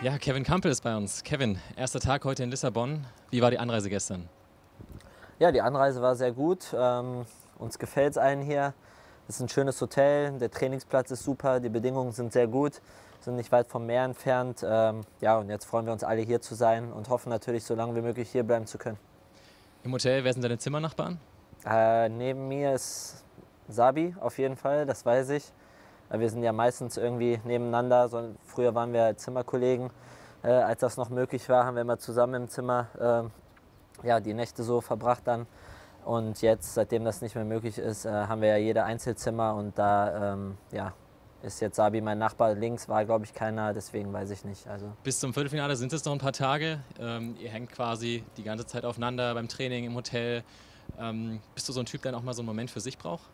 Ja, Kevin Campbell ist bei uns. Kevin, erster Tag heute in Lissabon. Wie war die Anreise gestern? Ja, die Anreise war sehr gut. Uns gefällt es allen hier. Es ist ein schönes Hotel, der Trainingsplatz ist super, die Bedingungen sind sehr gut, sind nicht weit vom Meer entfernt. Ja, und jetzt freuen wir uns alle hier zu sein und hoffen natürlich, so lange wie möglich hier bleiben zu können. Im Hotel, wer sind deine Zimmernachbarn? Neben mir ist Sabi auf jeden Fall, das weiß ich. Wir sind ja meistens irgendwie nebeneinander. Früher waren wir Zimmerkollegen. Als das noch möglich war, haben wir immer zusammen im Zimmer ja, die Nächte so verbracht dann. Und jetzt, seitdem das nicht mehr möglich ist, haben wir ja jeder Einzelzimmer und da ja, ist jetzt Sabi mein Nachbar. Links war, glaube ich, keiner, deswegen weiß ich nicht. Also, Bis zum Viertelfinale sind es noch ein paar Tage. Ihr hängt quasi die ganze Zeit aufeinander beim Training im Hotel. Bist du so ein Typ, der dann auch mal so einen Moment für sich braucht?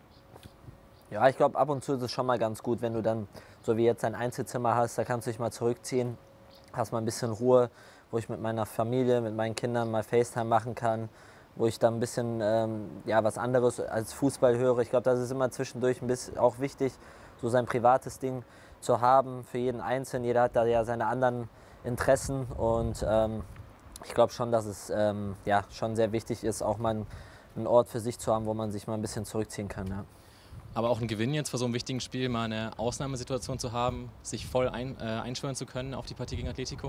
ja, ich glaube, ab und zu ist es schon mal ganz gut, wenn du dann, so wie jetzt, ein Einzelzimmer hast, da kannst du dich mal zurückziehen, hast mal ein bisschen Ruhe, wo ich mit meiner Familie, mit meinen Kindern mal FaceTime machen kann, wo ich dann ein bisschen ja, was anderes als Fußball höre. Ich glaube, das ist immer zwischendurch ein bisschen auch wichtig, so sein privates Ding zu haben für jeden Einzelnen. Jeder hat da ja seine anderen Interessen und ich glaube schon, dass es ja, schon sehr wichtig ist, auch mal einen Ort für sich zu haben, wo man sich mal ein bisschen zurückziehen kann. Ja. Aber auch ein Gewinn jetzt vor so einem wichtigen Spiel, mal eine Ausnahmesituation zu haben, sich voll einschwören zu können auf die Partie gegen Atletico?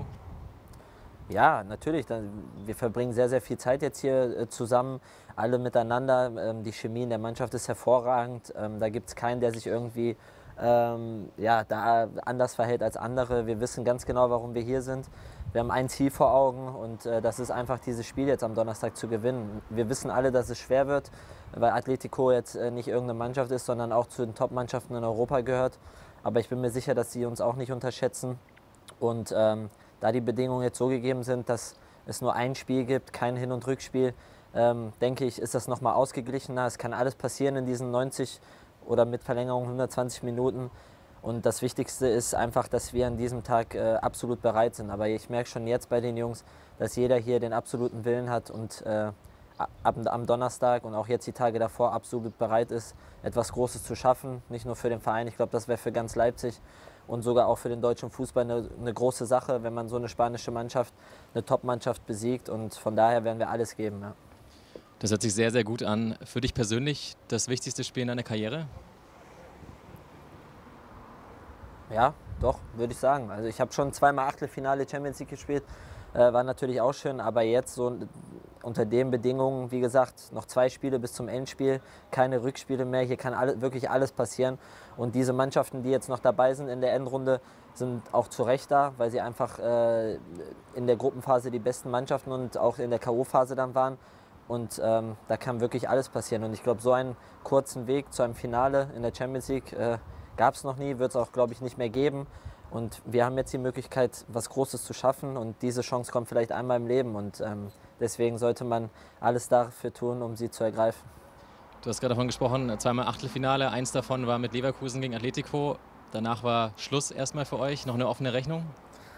Ja, natürlich. Wir verbringen sehr, sehr viel Zeit jetzt hier zusammen, alle miteinander. Die Chemie in der Mannschaft ist hervorragend. Da gibt es keinen, der sich irgendwie ja, da anders verhält als andere. Wir wissen ganz genau, warum wir hier sind. Wir haben ein Ziel vor Augen und das ist einfach, dieses Spiel jetzt am Donnerstag zu gewinnen. Wir wissen alle, dass es schwer wird, weil Atletico jetzt nicht irgendeine Mannschaft ist, sondern auch zu den Top-Mannschaften in Europa gehört. Aber ich bin mir sicher, dass sie uns auch nicht unterschätzen. Und da die Bedingungen jetzt so gegeben sind, dass es nur ein Spiel gibt, kein Hin- und Rückspiel, denke ich, ist das nochmal ausgeglichener. Es kann alles passieren in diesen 90 oder mit Verlängerung 120 Minuten. Und das Wichtigste ist einfach, dass wir an diesem Tag absolut bereit sind. Aber ich merke schon jetzt bei den Jungs, dass jeder hier den absoluten Willen hat und am Donnerstag und auch jetzt die Tage davor absolut bereit ist, etwas Großes zu schaffen. Nicht nur für den Verein, ich glaube, das wäre für ganz Leipzig und sogar auch für den deutschen Fußball eine große Sache, wenn man so eine spanische Mannschaft, eine Top-Mannschaft besiegt. Und von daher werden wir alles geben. Ja. Das hört sich sehr, sehr gut an. Für dich persönlich das wichtigste Spiel in deiner Karriere? Ja, doch, würde ich sagen. Also ich habe schon zweimal Achtelfinale Champions League gespielt, war natürlich auch schön, aber jetzt so unter den Bedingungen, wie gesagt, noch 2 Spiele bis zum Endspiel, keine Rückspiele mehr, hier kann wirklich alles passieren. Und diese Mannschaften, die jetzt noch dabei sind in der Endrunde, sind auch zu Recht da, weil sie einfach in der Gruppenphase die besten Mannschaften und auch in der K.O.-Phase dann waren. Und da kann wirklich alles passieren. Und ich glaube, so einen kurzen Weg zu einem Finale in der Champions League gab es noch nie, wird es auch, glaube ich, nicht mehr geben. Und wir haben jetzt die Möglichkeit, was Großes zu schaffen. Und diese Chance kommt vielleicht einmal im Leben. Und deswegen sollte man alles dafür tun, um sie zu ergreifen. Du hast gerade davon gesprochen, zweimal Achtelfinale. Eins davon war mit Leverkusen gegen Atletico. Danach war Schluss erstmal für euch. Noch eine offene Rechnung?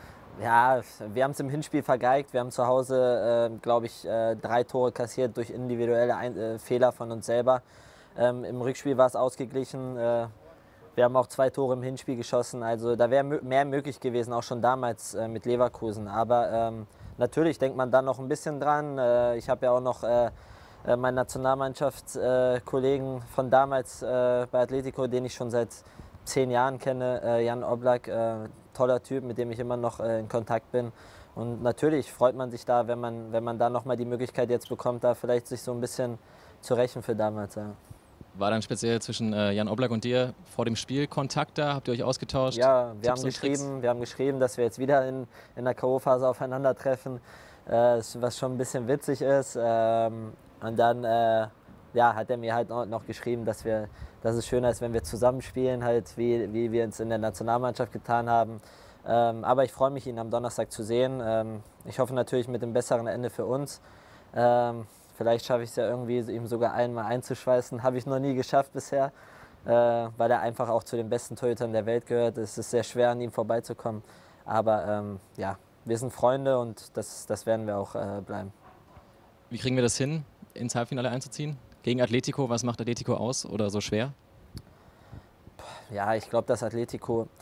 Ja, wir haben es im Hinspiel vergeigt. Wir haben zu Hause, glaube ich, 3 Tore kassiert durch individuelle Fehler von uns selber. Im Rückspiel war es ausgeglichen. Wir haben auch 2 Tore im Hinspiel geschossen. Also da wäre mehr möglich gewesen, auch schon damals mit Leverkusen. Aber natürlich denkt man dann noch ein bisschen dran. Ich habe ja auch noch meinen Nationalmannschaftskollegen von damals bei Atletico, den ich schon seit 10 Jahren kenne, Jan Oblak, toller Typ, mit dem ich immer noch in Kontakt bin. Und natürlich freut man sich da, wenn man da nochmal die Möglichkeit jetzt bekommt, da vielleicht sich so ein bisschen zu rächen für damals. Ja. War dann speziell zwischen Jan Oblak und dir vor dem Spiel Kontakt da? Habt ihr euch ausgetauscht? Ja, Tipps und Tricks? wir haben geschrieben, dass wir jetzt wieder in der K.O.-Phase aufeinandertreffen, was schon ein bisschen witzig ist. Und dann ja, hat er mir halt noch geschrieben, dass es schöner ist, wenn wir zusammenspielen, halt, wie wir es in der Nationalmannschaft getan haben. Aber ich freue mich, ihn am Donnerstag zu sehen. Ich hoffe natürlich mit dem besseren Ende für uns. Vielleicht schaffe ich es ja irgendwie, ihm sogar einmal einzuschweißen. Habe ich noch nie geschafft bisher, weil er einfach auch zu den besten Torhütern der Welt gehört. Es ist sehr schwer, an ihm vorbeizukommen. Aber ja, wir sind Freunde und das werden wir auch bleiben. Wie kriegen wir das hin, ins Halbfinale einzuziehen? Gegen Atletico, was macht Atletico aus oder so schwer? Ja, ich glaube, dass Atletico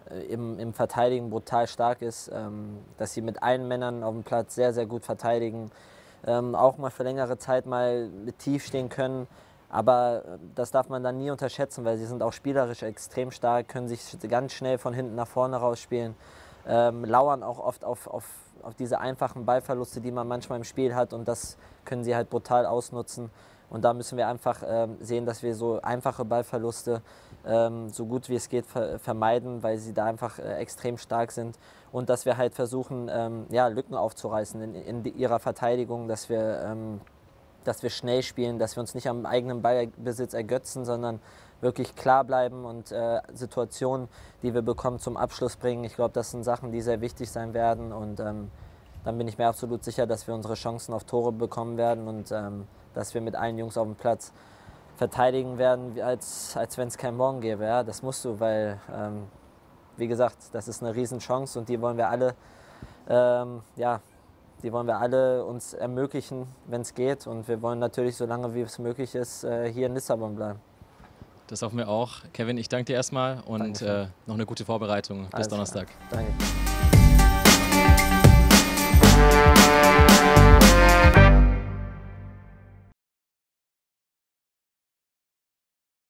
im Verteidigen brutal stark ist, dass sie mit allen Männern auf dem Platz sehr, sehr gut verteidigen, auch mal für längere Zeit mal tief stehen können. Aber das darf man dann nie unterschätzen, weil sie sind auch spielerisch extrem stark, können sich ganz schnell von hinten nach vorne rausspielen, lauern auch oft auf diese einfachen Ballverluste, die man manchmal im Spiel hat, und das können sie halt brutal ausnutzen. Und da müssen wir einfach sehen, dass wir so einfache Ballverluste so gut wie es geht vermeiden, weil sie da einfach extrem stark sind, und dass wir halt versuchen, ja, Lücken aufzureißen in ihrer Verteidigung, dass wir schnell spielen, dass wir uns nicht am eigenen Ballbesitz ergötzen, sondern wirklich klar bleiben und Situationen, die wir bekommen, zum Abschluss bringen. Ich glaube, das sind Sachen, die sehr wichtig sein werden, und dann bin ich mir absolut sicher, dass wir unsere Chancen auf Tore bekommen werden und dass wir mit allen Jungs auf dem Platz verteidigen werden, als wenn es keinen Morgen gäbe. Ja, das musst du, weil, wie gesagt, das ist eine Riesenchance, und die wollen wir alle, ja, die wollen wir alle uns ermöglichen, wenn es geht. Und wir wollen natürlich, solange wie es möglich ist, hier in Lissabon bleiben. Das hoffen wir auch. Kevin, ich danke dir erstmal und noch eine gute Vorbereitung. Bis Donnerstag. Danke.